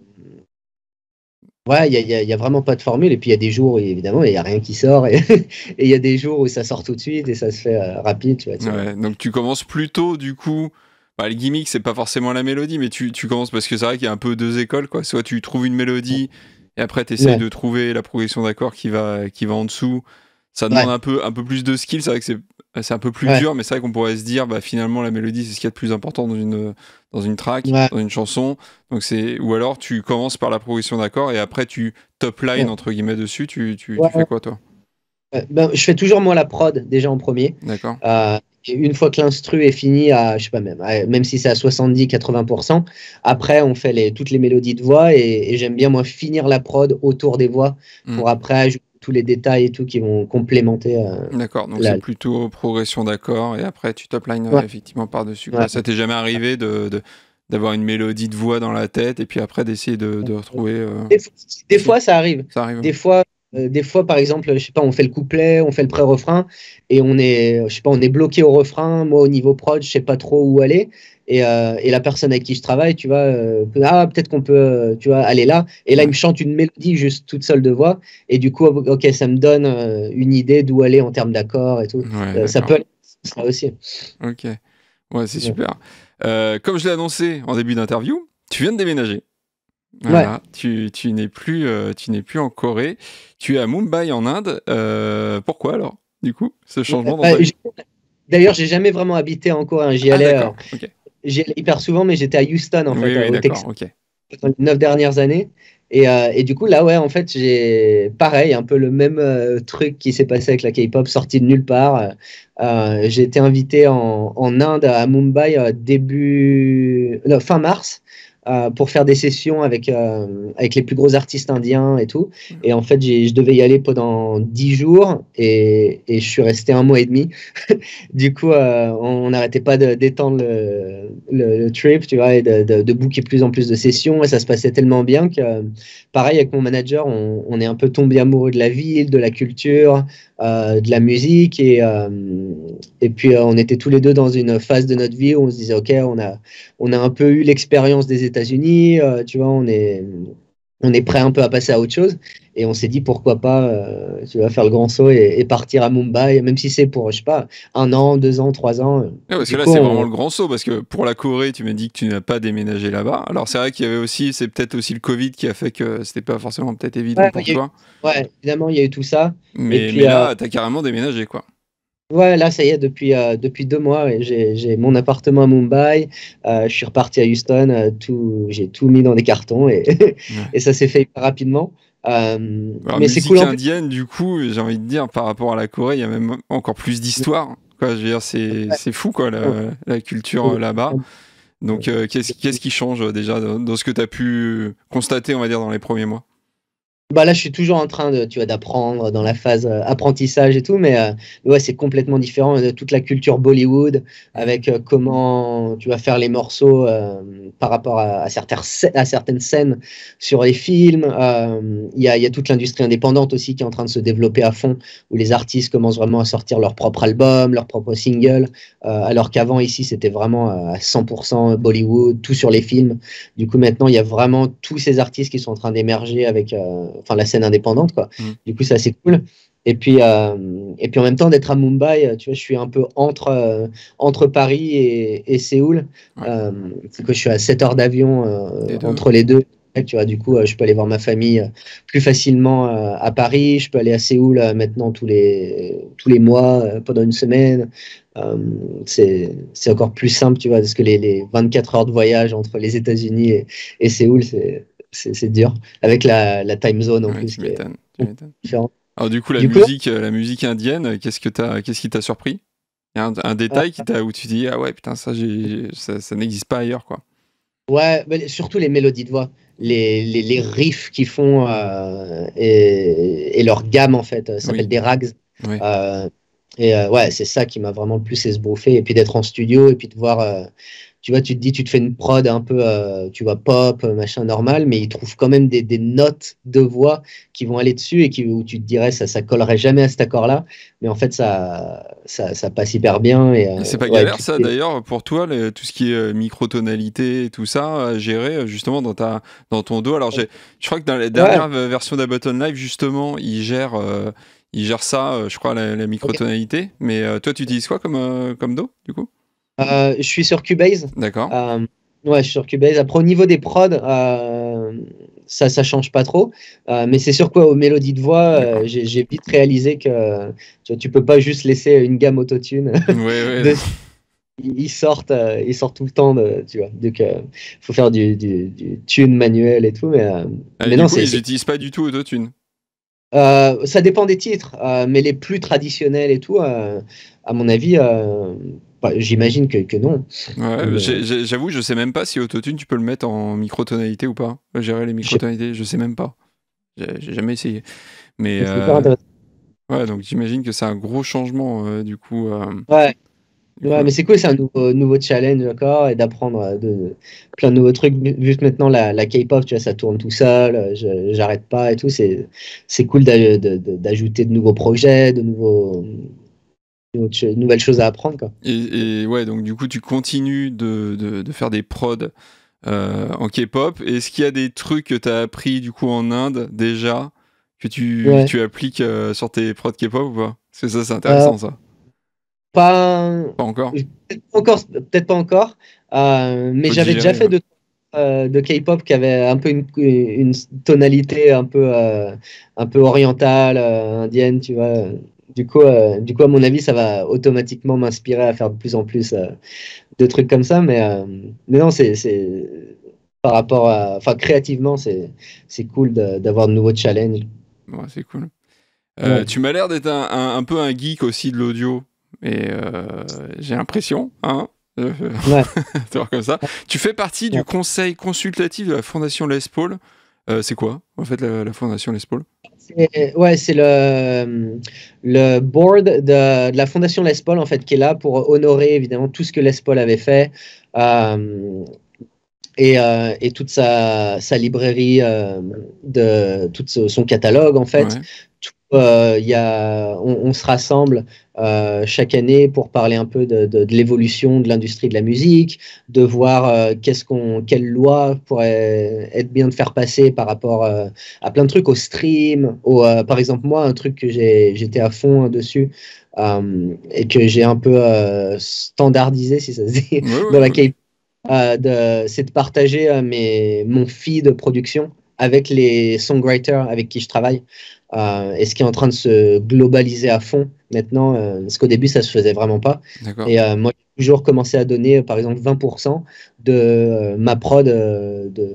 ouais, il y a, y a vraiment pas de formule. Et puis il y a des jours où évidemment il y a rien qui sort, et il y a des jours où ça sort tout de suite et ça se fait euh, rapide, tu vois. Tu ouais, vois. Donc tu commences plutôt du coup Bah, le gimmick, c'est pas forcément la mélodie, mais tu, tu commences parce que c'est vrai qu'il y a un peu deux écoles, quoi. Soit tu trouves une mélodie et après tu essayes Ouais. de trouver la progression d'accords qui va, qui va en dessous. Ça demande Ouais. un peu, un peu plus de skill. C'est vrai que c'est, c'est un peu plus Ouais. dur, mais c'est vrai qu'on pourrait se dire, bah, finalement, la mélodie, c'est ce qu'il y a de plus important dans une, dans une track, Ouais. dans une chanson. Donc c'est, ou alors tu commences par la progression d'accords et après tu top line, Ouais. entre guillemets, dessus. Tu, tu, Ouais. tu fais quoi, toi? Ouais. Ben, je fais toujours moi la prod déjà en premier. D'accord. Euh, et une fois que l'instru est fini à, je sais pas même, à- même si c'est à soixante-dix à quatre-vingts pour cent, après on fait les, toutes les mélodies de voix et, et j'aime bien moi finir la prod autour des voix Hmm. pour après ajouter tous les détails et tout qui vont complémenter. Euh, D'accord, donc la... c'est plutôt progression d'accords et après tu top line Ouais. effectivement par-dessus. Ouais. Ça t'est jamais arrivé de, de, d'avoir une mélodie de voix dans la tête et puis après d'essayer de, de retrouver. Euh... Des, des Si. fois ça arrive. Ça arrive. Des fois, euh, des fois, par exemple, je sais pas, on fait le couplet, on fait le pré-refrain et on est, je sais pas, on est bloqué au refrain. Moi, au niveau prod, je sais pas trop où aller. Et, euh, et la personne avec qui je travaille, tu vois, euh, peut- ah, peut-être qu'on peut, euh, tu vois, aller là. Et là, Ouais. il me chante une mélodie juste toute seule de voix. Et du coup, ok, ça me donne euh, une idée d'où aller en termes d'accords et tout. Ouais, Euh, ça d'accord. peut aller ça aussi. Ok. Ouais, c'est Ouais. super. Euh, comme je l'ai annoncé en début d'interview, tu viens de déménager. Ouais. Voilà, tu, tu n'es plus, euh, tu n'es plus en Corée. Tu es à Mumbai en Inde. Euh, pourquoi alors, du coup, ce changement dans Bah, ta vie? j'ai- D'ailleurs, j'ai jamais vraiment habité en Corée, hein. J'y Ah allais, euh, d'accord, ok. j'y allais hyper souvent, mais j'étais à Houston, en Oui, fait, euh, oui, au d'accord, Texas, ok. dans les neuf dernières années. Et, euh, et du coup, là, ouais, en fait, j'ai pareil, un peu le même euh, truc qui s'est passé avec la K-pop, sorti de nulle part. Euh, euh, j'ai été invité en, en Inde, à Mumbai, euh, début, non, fin mars, euh, pour faire des sessions avec, euh, avec les plus gros artistes indiens et tout. Et en fait, j'ai- je devais y aller pendant dix jours et, et je suis resté un mois et demi. Du coup, euh, on n'arrêtait pas de- d'étendre le, le- le trip, tu vois, et de, de, de booker plus en plus de sessions. Et ça se passait tellement bien que, euh, pareil, avec mon manager, on, on est un peu tombé amoureux de la ville, de la culture, euh, de la musique. Et, euh, et puis, euh, on était tous les deux dans une phase de notre vie où on se disait, OK, on a, on a un peu eu l'expérience des États-Unis, euh, tu vois, on est, on est prêt un peu à passer à autre chose. Et on s'est dit, pourquoi pas, euh, tu vas faire le grand saut et, et partir à Mumbai, même si c'est pour, je sais pas, un an, deux ans, trois ans. Ouais, parce que Du là, coup, c'est vraiment on... le grand saut, parce que pour la Corée, tu m'as dit que tu n'as pas déménagé là-bas. Alors, c'est vrai qu'il y avait aussi, c'est peut-être aussi le Covid qui a fait que c'était pas forcément peut-être évident ouais, pour il y a eu- toi. ouais, évidemment, il y a eu tout ça. Et Mais, mais puis, euh, là, t'as carrément déménagé, quoi. ouais, là, ça y est, depuis, euh, depuis deux mois, ouais, j'ai, j'ai mon appartement à Mumbai. Euh, je suis reparti à Houston. Euh, tout, j'ai tout mis dans des cartons et, Ouais. et ça s'est fait hyper rapidement. Euh, Alors, mais c'est cool musique en plus. indienne, du coup, j'ai envie de dire, par rapport à la Corée, il y a même encore plus d'histoire. Quoi, je veux dire, c'est, c'est fou, quoi, la, la culture euh, là-bas. Donc, euh, qu'est-ce, qu'est-ce qui change euh, déjà dans, dans ce que tu as pu constater, on va dire, dans les premiers mois? Bah là, je suis toujours en train de, tu vois, d'apprendre dans la phase euh, apprentissage et tout, mais euh, ouais, c'est complètement différent de toute la culture Bollywood, avec euh, comment tu vas faire les morceaux euh, par rapport à, à certaines, scè- à certaines scènes sur les films. Euh, Il y a, il y a toute l'industrie indépendante aussi qui est en train de se développer à fond, où les artistes commencent vraiment à sortir leur propre album, leur propre single, euh, alors qu'avant ici, c'était vraiment euh, à cent pour cent Bollywood, tout sur les films. Du coup, maintenant, il y a vraiment tous ces artistes qui sont en train d'émerger avec euh, enfin, la scène indépendante, quoi. Mm. Du coup, c'est assez cool. Et puis, euh, et puis en même temps, d'être à Mumbai, euh, tu vois, je suis un peu entre, euh, entre Paris et, et Séoul. Ouais, Euh, c'est que je suis à sept heures d'avion des euh, deux. entre les deux. Tu vois, du coup, euh, je peux aller voir ma famille euh, plus facilement euh, à Paris. Je peux aller à Séoul euh, maintenant tous les, tous les mois euh, pendant une semaine. Euh, c'est, c'est encore plus simple, tu vois, parce que les, les vingt-quatre heures de voyage entre les États-Unis et, et Séoul, c'est, c'est, c'est dur. Avec la, la time zone en Ouais, plus tu qui est m'étonnes, tu m'étonnes. différente. Alors, du coup, la Du coup, musique, euh, la musique indienne, qu'est-ce que t'as, qu'est-ce qui t'a surpris? Il y a un, un euh, détail qui t'a, où tu dis, ah ouais, putain, ça, j'ai, ça, ça n'existe pas ailleurs, quoi. ouais, mais surtout les mélodies de voix, les, les, les riffs qu'ils font euh, et, et leur gamme en fait, ça Oui, s'appelle des rags. ouais. Euh, et euh, ouais, c'est ça qui m'a vraiment le plus esbrouffé. Et puis d'être en studio et puis de voir, euh, tu vois, tu te dis, tu te fais une prod un peu, euh, tu vois, pop, machin normal, mais ils trouvent quand même des, des notes de voix qui vont aller dessus et qui, où tu te dirais, ça, ça collerait jamais à cet accord-là. Mais en fait, ça, ça, ça passe hyper bien. Et, Et euh, c'est pas ouais, et galère puis, ça d'ailleurs pour toi, le- tout ce qui est euh, microtonalité et tout ça à gérer euh, justement dans ta dans ton dos. Alors j'ai, je crois que dans la ouais, dernière v- version d'Ableton Live justement, il gère euh, il gère ça, euh, je crois la, la ok. microtonalité. Mais euh, toi tu utilises quoi comme euh, comme dos du coup? Euh, je suis sur Cubase. D'accord. Euh, ouais, je suis sur Cubase. Après, au niveau des prods, euh, ça, ça change pas trop. Euh, mais c'est sûr quoi, aux mélodies de voix, euh, D'accord. j'ai j'ai vite réalisé que tu vois, tu peux pas juste laisser une gamme autotune Ouais, ouais. de ils sortent, euh, ils sortent tout le temps, de, tu vois. Donc, euh, faut faire du, du, du tune manuel et tout, mais, euh, Ah, mais du non, coup, c'est, ils c'est- utilisent pas du tout Autotune. euh, ça dépend des titres, euh, mais les plus traditionnels et tout, euh, à mon avis, euh, bah, j'imagine que, que non. Ouais, Mais, euh, j'ai- j'ai- j'avoue, je sais même pas si Autotune, tu peux le mettre en microtonalité ou pas. Gérer les je sais microtonalités, je sais même pas. J'ai j'ai jamais essayé. Mais pas, c'est pas euh, intéressant. ouais, donc j'imagine que c'est un gros changement euh, du coup. euh, Ouais, du ouais, coup. mais c'est cool, c'est un nouveau, nouveau challenge encore, et d'apprendre euh, de, plein de nouveaux trucs. Vu vu que maintenant la, la K-pop, tu vois, ça tourne tout seul, euh, je- j'arrête pas et tout, c'est, c'est cool d'a- de- de- d'ajouter de nouveaux projets, de nouveaux. Autre cho- nouvelles choses à apprendre, quoi. Et, et ouais, donc du coup, tu continues de, de, de faire des prods euh, en K-pop. Est-ce qu'il y a des trucs que tu as appris du coup en Inde déjà que tu, Ouais. tu appliques euh, sur tes prods K-pop ou pas? Parce que ça, c'est Euh, intéressant ça. pas Pas encore? peut-être pas encore, peut-être pas encore, euh, mais Faut j'avais déjà digérer. fait Ouais. de, euh, de K-pop qui avait un peu une, une tonalité un peu, euh, un peu orientale, euh, indienne, tu vois. Du coup, euh, du coup, à mon avis, ça va automatiquement m'inspirer à faire de plus en plus euh, de trucs comme ça, mais, euh, mais non, c'est, c'est par rapport à, enfin, créativement, c'est, c'est cool de- d'avoir de nouveaux challenges. Ouais, c'est cool. Euh, Ouais. tu m'as l'air d'être un, un- un peu un geek aussi de l'audio. Et euh, j'ai l'impression, hein, euh, Ouais. de voir comme ça. Tu fais partie du Ouais. conseil consultatif de la Fondation Les Paul. Euh, c'est quoi, en fait, la, la Fondation Les Paul? C'est- Ouais, c'est le, le board de, de la Fondation Les Paul, en fait, qui est là pour honorer évidemment tout ce que Les Paul avait fait euh, et, euh, et toute sa, sa librairie, euh, de, tout ce- son catalogue, en fait. Ouais, Tout, euh, il y a, on, on se rassemble euh, chaque année pour parler un peu de, de, de l'évolution de l'industrie de la musique, de voir euh, qu'est-ce qu'on, quelle loi pourrait être bien de faire passer par rapport euh, à plein de trucs, au stream, au, euh, par exemple, moi, un truc que j'ai, j'étais à fond dessus euh, et que j'ai un peu euh, standardisé, si ça se dit, ouais, dans ouais, la ouais. K euh, de- c'est de partager euh, mes, mon feed de production avec les songwriters avec qui je travaille. Euh, et ce qui est en train de se globaliser à fond maintenant, euh, parce qu'au début, ça se faisait vraiment pas. D'accord. Et euh, moi, j'ai toujours commencé à donner, euh, par exemple, vingt pour cent de euh, ma prod, euh, de,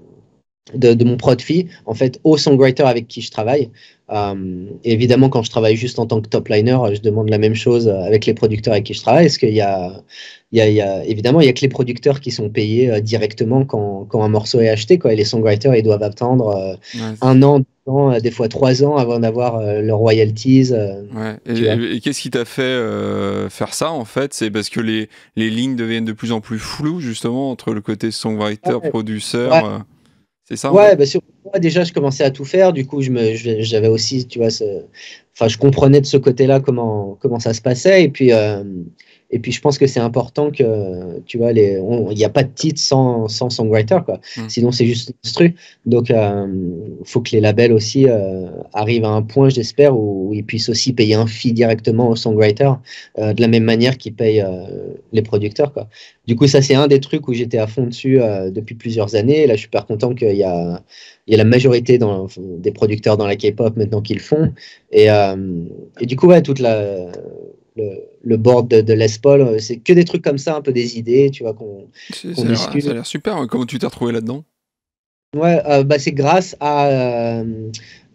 de, de mon prod fee, en fait, au songwriter avec qui je travaille. Euh, et évidemment, quand je travaille juste en tant que top liner, je demande la même chose avec les producteurs avec qui je travaille. Parce qu'il y a, il y a, il y a, évidemment, il y a que les producteurs qui sont payés euh, directement quand, quand un morceau est acheté, quoi. Et les songwriters, ils doivent attendre euh, Ouais, un an, deux ans, euh, des fois trois ans avant d'avoir euh, leurs royalties. Euh, ouais. Et, tu vois. et- et qu'est-ce qui t'a fait euh, faire ça, en fait? C'est parce que les, les lignes deviennent de plus en plus floues, justement, entre le côté songwriter, Ouais, produceur. ouais, euh, c'est ça, en fait? ouais, bah sur moi, déjà, je commençais à tout faire. Du coup, je me, je- j'avais aussi, tu vois, ce, enfin, je comprenais de ce côté-là comment, comment ça se passait. Et puis, euh, et puis, je pense que c'est important que, tu vois, les, on- il n'y a pas de titre sans, sans songwriter, quoi. Hmm. Sinon, c'est juste instru. Donc, il faut que les labels aussi euh, arrivent à un point, j'espère, où, où ils puissent aussi payer un fee directement aux songwriters, euh, de la même manière qu'ils payent euh, les producteurs, quoi. Du coup, ça, c'est un des trucs où j'étais à fond dessus euh, depuis plusieurs années. Et là, je suis super content qu'il y a, il y a la majorité dans, des producteurs dans la K-pop maintenant qui le font. Et, euh, et du coup, ouais, toute la, le, le board de, de Les Paul, euh, c'est que des trucs comme ça, un peu des idées, tu vois, qu'on C'est- qu'on Ça a l'air ça a discute. l'air super. Hein. Comment tu t'es retrouvé là-dedans? Ouais, euh, bah, c'est grâce à, euh,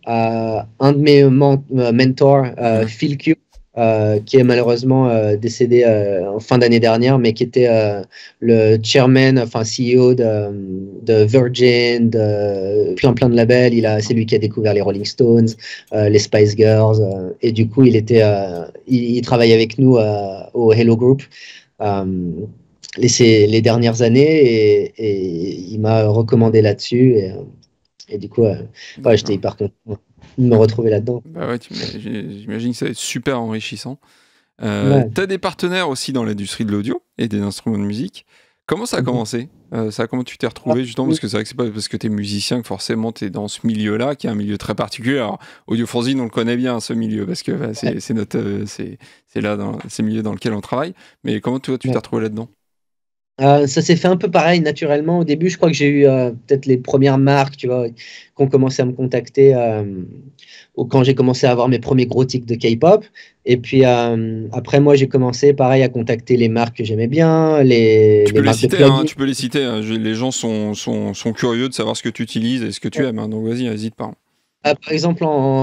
à un de mes men- euh, mentors, euh, Ouais. Phil Q, euh, qui est malheureusement euh, décédé euh, en fin d'année dernière, mais qui était euh, le chairman, enfin C E O de, de Virgin, de plein plein de labels. Il a, c'est lui qui a découvert les Rolling Stones, euh, les Spice Girls, euh, et du coup, il était, euh, il, il travaille avec nous euh, au Hello Group. Euh, les, ces- les dernières années et, et il m'a recommandé là-dessus et, euh, et du coup euh, ouais, j'étais D'accord. hyper content de me retrouver là-dedans. Bah ouais, tu m'as- j'ai- j'imagine que ça va être super enrichissant. Euh, Ouais. t'as des partenaires aussi dans l'industrie de l'audio et des instruments de musique. Comment ça a commencé? Heu, ça comment tu t'es retrouvé justement? Parce que c'est vrai que c'est pas parce que tu es musicien que forcément tu es dans ce milieu-là, qui est un milieu très particulier. Alors, Audiofourzine, on le connaît bien ce milieu parce que, bah, Ouais. c'est c'est notre, heu, c'est c'est là dans c'est le milieu dans lequel on travaille. Mais comment toi tu t'es Ouais. retrouvé là-dedans? Heu, ça s'est fait un peu pareil naturellement. Au début, je crois que j'ai eu, heu, peut-être les premières marques, tu vois, qui ont commencé à me contacter, hem, ou quand j'ai commencé à avoir mes premiers gros tics de K-pop et puis, hem, après moi, j'ai commencé pareil à contacter les marques que j'aimais bien, les Tu les peux les marques de citer, hein, plugins. tu peux les citer, hein, je les gens sont sont sont curieux de savoir ce que tu utilises et ce que tu aimes, hein, donc vas-y, hésite pas, hein. Ah, par exemple,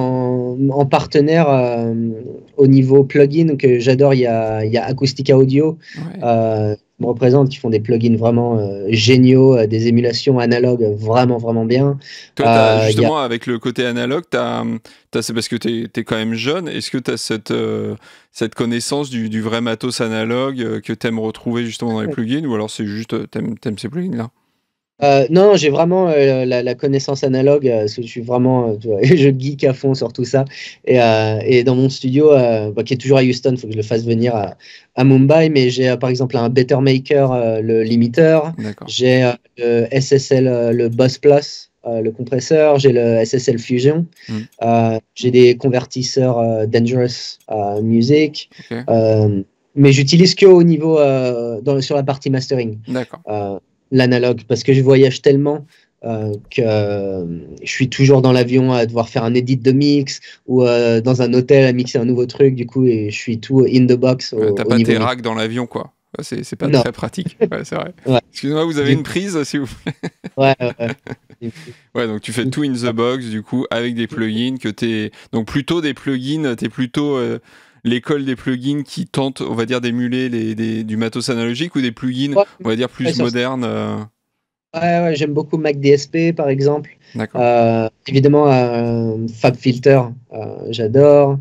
en en partenaire, hem, au niveau plugin que j'adore, il y a il y a Acoustica Audio, Ouais. heu, qui me représente, qui font des plugins vraiment, heu, géniaux, heu, des émulations analogues vraiment, vraiment bien. Toi, tu as Heu, il y a justement avec le côté analogue, tu as, mmh, tu as c'est parce que tu es tu es quand même jeune. Est-ce que tu as cette, heu, cette connaissance du du vrai matos analogue, heu, que tu aimes retrouver justement dans les plugins ou alors c'est juste, heu, tu aimes tu aimes ces plugins-là? Heu, non, j'ai vraiment, heu, la la connaissance analogue, heu, parce que je suis vraiment, heu, tu vois, je geek à fond sur tout ça et heu et dans mon studio, heu, bah, qui est toujours à Houston, il faut que je le fasse venir à à Mumbai, mais j'ai, heu, par exemple un Better Maker, heu, le limiteur, D'accord. j'ai, heu, le S S L, heu, le Boss Plus, heu, le compresseur, j'ai le S S L Fusion, Mmh. heu, j'ai des convertisseurs, heu, Dangerous, heu, Music, OK. hem, mais j'utilise qu'au niveau, heu, dans sur la partie mastering. D'accord. Heu, l'analogue parce que je voyage tellement, heu, que, hem, je suis toujours dans l'avion à devoir faire un edit de mix ou, heu, dans un hôtel à mixer un nouveau truc du coup et je suis tout in the box Ouais, au tu as au pas niveau tes mix. racks dans l'avion, quoi. Ouais, c'est c'est pas Non. très pratique. Ouais, c'est vrai. Ouais. Excusez-moi, vous avez Du une prise, s'il vous plaît? ouais, ouais, ouais. Du coup Ouais, donc tu fais du tout coup in the box, du coup, avec des plugins que tu donc plutôt des plugins, tu es plutôt, heu, l'école des plugins qui tentent, on va dire, d'émuler les des du matos analogique ou des plugins, ouais, on va dire, ouais, plus sur modernes, heu? ouais, ouais, j'aime beaucoup Mac D S P par exemple. D'accord. Heu, évidemment, heu, FabFilter, heu, j'adore.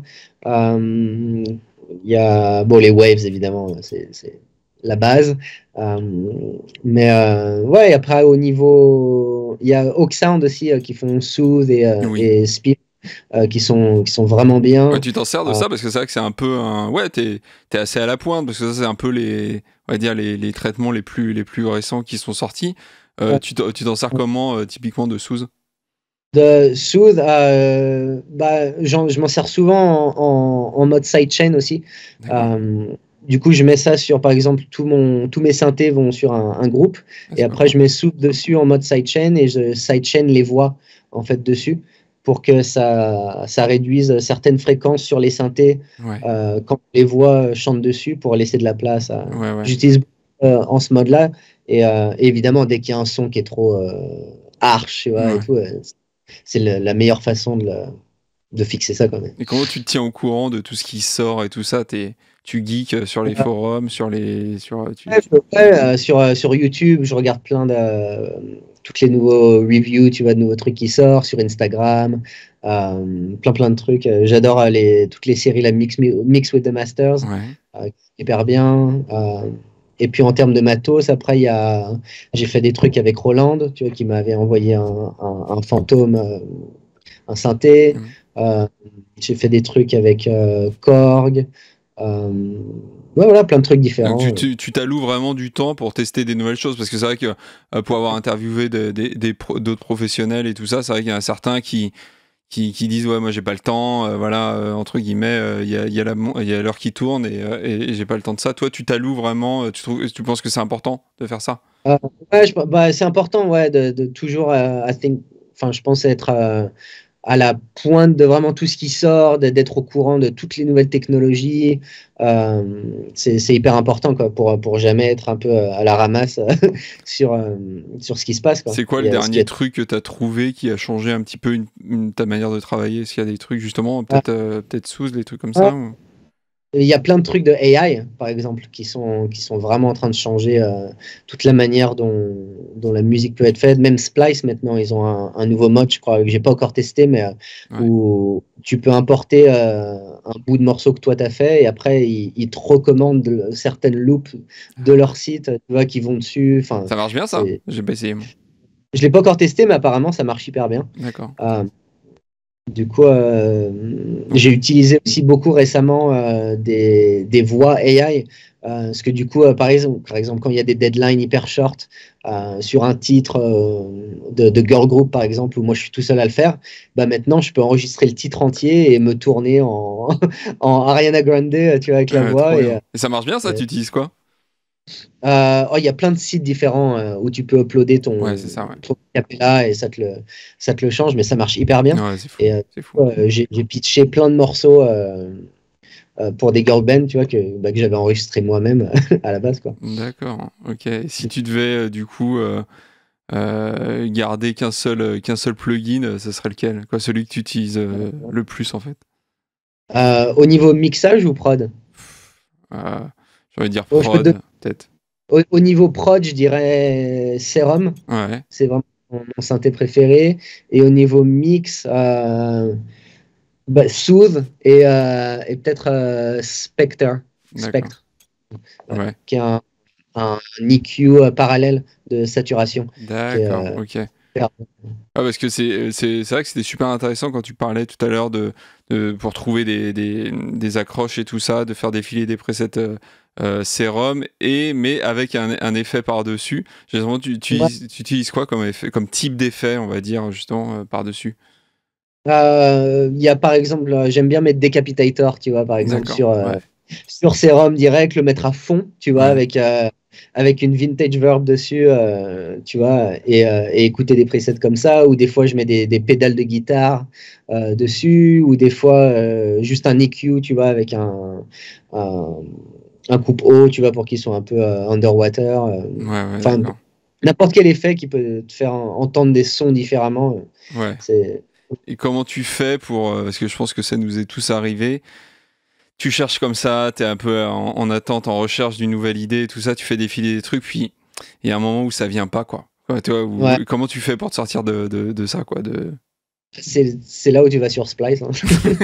Hem, il y a bon les Waves évidemment, c'est c'est la base. Hem, mais heu, ouais, après au niveau il y a Oaksound aussi, heu, qui font Soothe et heu Oui. et Speed, heu, qui sont qui sont vraiment Ouais, bien. tu t'en sers de Heu, ça parce que c'est vrai que c'est un peu un ouais, tu es assez à la pointe parce que ça, c'est un peu les on va dire les les traitements les plus les plus récents qui sont sortis. Heu, ouais. tu t'en tu t'en sers comment, heu, typiquement de Soothe? De Soothe, heu, bah, j'en je m'en sers souvent en en en mode sidechain aussi. D'accord. Hem, du coup, je mets ça sur, par exemple, tout mon tous mes synthés vont sur un un groupe Ah, et c'est pas après mal. je mets Soothe dessus en mode sidechain et je sidechain les voix, en fait, dessus pour que ça ça réduise certaines fréquences sur les synthés, Ouais. heu, quand les voix chantent dessus pour laisser de la place à Ouais, ouais. j'utilise, heu, en ce mode-là et heu, évidemment, dès qu'il y a un son qui est trop, heu, harsh, tu vois et Ouais. tout, heu c'est le la meilleure façon de le de fixer ça quand même. Et comment tu te tiens au courant de tout ce qui sort et tout ça? Tu tu geeks, heu, sur les Heu, forums, sur les sur, heu, tu ouais, tu ouais, heu, sur, heu, sur YouTube, je regarde plein de hem, toutes les nouveaux reviews, tu vois, de nouveaux trucs qui sortent, sur Instagram, hem, plein, plein de trucs, heu, j'adore, heu, les toutes les séries, la Mix Me Mix with the Masters, ouais. heu, hyper bien, heu et puis en termes de matos, après il y a j'ai fait des trucs avec Roland, tu vois, qui m'avait envoyé un un un Fantôme, heu, un synthé, Mmh. heu, j'ai fait des trucs avec, heu, Korg, hem, ouais, voilà, plein de trucs Donc différents, tu heu. tu tu t'alloues vraiment du temps pour tester des nouvelles choses? Parce que c'est vrai que, heu, pour avoir interviewé de des des pro d'autres professionnels et tout ça, c'est vrai qu'il y en a certains qui qui qui disent: «Ouais, moi j'ai pas le temps, heu, voilà, heu, entre guillemets, heu, il y a il y a la mon il y a l'heure qui tourne et heu, et et j'ai pas le temps de ça». Toi, tu t'alloues vraiment, heu, tu trouves tu penses que c'est important de faire ça? Heu, ouais, je bah, c'est important, ouais, de de toujours, heu, I think enfin, je pense être, heu, à la pointe de vraiment tout ce qui sort, d'ê d'être au courant de toutes les nouvelles technologies. Hem, c'est c'est hyper important, quoi, pour, pour jamais être un peu, heu, à la ramasse, sur, hem, sur ce qui se passe, quoi. C'est quoi le Et heu, ce qui dernier est truc que tu as trouvé qui a changé un petit peu une une ta manière de travailler? Est-ce qu'il y a des trucs justement, ah, peut-être, heu, peut-être Soothe, des trucs comme ouais. ça ou? Il y a plein de trucs de A I, par exemple, qui sont qui sont vraiment en train de changer, heu, toute la manière dont dont la musique peut être faite. Même Splice maintenant, ils ont un un nouveau mode, je crois, que j'ai pas encore testé, mais, heu, Ouais. où tu peux importer, heu, un bout de morceau que toi tu as fait et après ils ils te recommandent, heu, certaines loops de Ah leur ouais. site, tu vois, qui vont dessus. Enfin, Ça marche bien ça? c'est J'ai pas essayé moi. je l'ai pas encore testé, mais apparemment ça marche hyper bien. D'accord, OK. Hem Du coup, euh, j'ai utilisé aussi beaucoup récemment euh, des, des voix A I. Euh, parce que du coup, euh, par exemple, par exemple, quand il y a des deadlines hyper short euh, sur un titre euh, de, de girl group, par exemple, où moi je suis tout seul à le faire, bah maintenant je peux enregistrer le titre entier et me tourner en, en Ariana Grande, tu vois, avec la Ouais, trop voix. Et, bien. Et ça marche bien, ça? et, Tu utilises quoi? euh, oh, il y a plein de sites différents euh, où tu peux uploader Ouais, ton, c'est ça, ouais. ton capella et ça te, le, ça te le change, mais ça marche hyper bien. Ouais, c'est fou. Et euh, C'est fou. euh, j'ai j'ai pitché plein de morceaux euh, euh, pour des girl bands, tu vois, que, bah, que j'avais enregistré moi-même à la base, quoi. D'accord, ok. Et si tu devais, euh, du coup, euh, euh, garder qu'un seul, euh, qu'un seul plugin, euh, ce serait lequel? Quoi, celui que tu utilises euh, le plus, en fait? Euh, au niveau mixage ou prod? Euh, j'ai envie de dire Oh, je peux te donner- prod, peut-être. au, au niveau prod, je dirais Serum. Ouais, C'est vraiment mon, mon synthé préféré. Et au niveau mix, euh, bah, Soothe et, euh, et peut-être euh, Spectre. d'accord. Spectre, ouais, Ouais, qui est un, un E Q euh, parallèle de saturation. Qui est, d'accord, euh, ok. super. Ah, parce que c'est, c'est, c'est vrai que c'était super intéressant quand tu parlais tout à l'heure de, de pour trouver des, des, des accroches et tout ça, de faire défiler des presets euh, euh, sérum, et, mais avec un, un effet par-dessus. Justement, tu, tu, Ouais. tu utilises quoi comme, effet, comme type d'effet, on va dire, justement, euh, par-dessus? Euh, Il y a par exemple, euh, j'aime bien mettre Decapitator, tu vois, par exemple, D'accord, sur, euh, ouais, sur Serum direct, le mettre à fond, tu vois, ouais, avec, euh, avec une vintage verb dessus, euh, tu vois, et, euh, et écouter des presets comme ça, ou des fois je mets des, des pédales de guitare euh, dessus, ou des fois euh, juste un E Q, tu vois, avec un, un, un coupe haut, tu vois, pour qu'ils soient un peu euh, underwater. euh. ouais, ouais, Enfin, d'accord. n'importe quel effet qui peut te faire entendre des sons différemment. euh, Ouais. C'est Et comment tu fais pour... euh, parce que je pense que ça nous est tous arrivé. Tu cherches comme ça, t'es un peu en, en attente, en recherche d'une nouvelle idée, tout ça, tu fais défiler des trucs, puis il y a un moment où ça vient pas, quoi. Ouais, tu vois, ouais. où- comment tu fais pour te sortir de, de, de ça, quoi, de... C'est c'est là où tu vas sur Splice, hein.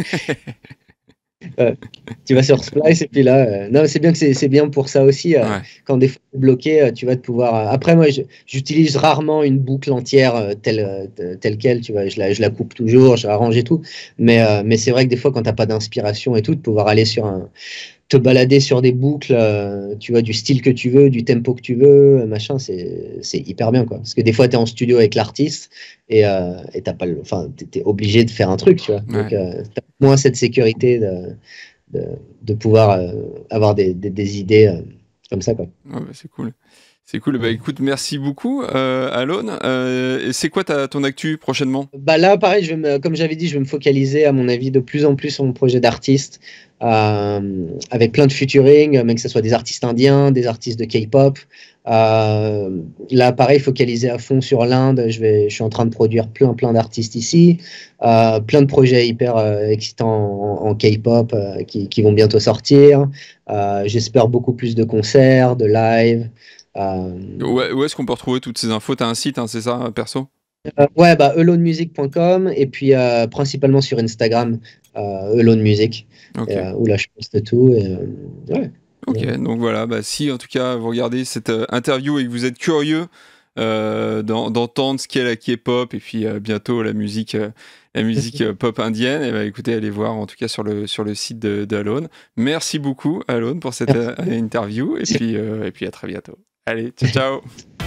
Euh, tu vas sur Splice et puis là, euh, non, c'est bien que c'est c'est bien pour ça aussi. Euh, Ouais, quand des fois t'es bloqué, euh, tu vas te pouvoir. euh, Après, moi, je- j'utilise rarement une boucle entière euh, telle, euh, telle quelle. Tu vois, je la, je la coupe toujours, je l'arrange et tout. Mais, euh, mais c'est vrai que des fois, quand t'as pas d'inspiration et tout, de pouvoir aller sur un, te balader sur des boucles, euh, tu vois, du style que tu veux, du tempo que tu veux, machin, c'est c'est hyper bien, quoi. Parce que des fois, tu es en studio avec l'artiste et euh, et t'as pas le, enfin, t'es es obligé de faire un truc, tu vois. Donc, ouais. euh, t'as moins cette sécurité de, de, de pouvoir euh, avoir des, des, des idées euh, comme ça, quoi. Ouais, bah, c'est cool. C'est cool. Bah Mm. écoute, merci beaucoup, euh, Alone. Euh, et c'est quoi ta, ton actu prochainement? Bah là, pareil, je vais me, comme j'avais dit, je vais me focaliser, à mon avis, de plus en plus sur mon projet d'artiste, euh, avec plein de featuring, mais que ce soit des artistes indiens, des artistes de K-pop. Euh, là, pareil, focalisé à fond sur l'Inde. Je vais, je suis en train de produire plein, plein d'artistes ici, euh, plein de projets hyper euh, excitants en, en K-pop euh, qui, qui vont bientôt sortir. Euh, j'espère beaucoup plus de concerts, de live. Euh, Où, où est-ce qu'on peut retrouver toutes ces infos? T'as un site, hein, c'est ça, perso? Euh, ouais, bah, elonemusic point com et puis euh, principalement sur Instagram, euh, elonemusic, Ok. et, euh, où là je poste tout. Et, euh, ouais. Ok, Ouais. donc voilà, bah, si en tout cas vous regardez cette euh, interview et que vous êtes curieux euh, d'en- d'entendre ce qu'est la K-pop et puis euh, bientôt la musique, euh, la musique euh, pop indienne, et bah, écoutez, allez voir en tout cas sur le, sur le site de, d'Alone. Merci beaucoup Alone pour cette euh, interview et puis, euh, et puis à très bientôt. Allez, ciao ciao!